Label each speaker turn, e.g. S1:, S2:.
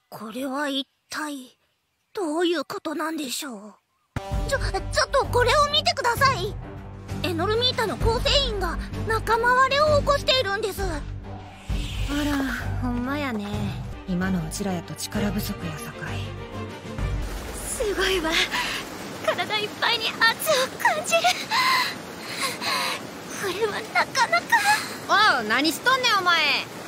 S1: これは一体どういうことなんでしょう。ちょっとこれを見てください。エノルミータの構成員が仲間割れを起こしているんです。
S2: あら、ほんまやね。今のうちらやと力不足やさかい。
S1: すごいわ。体いっぱいに圧を感じる。これはなかなか。
S2: おう、何しとんねんお前。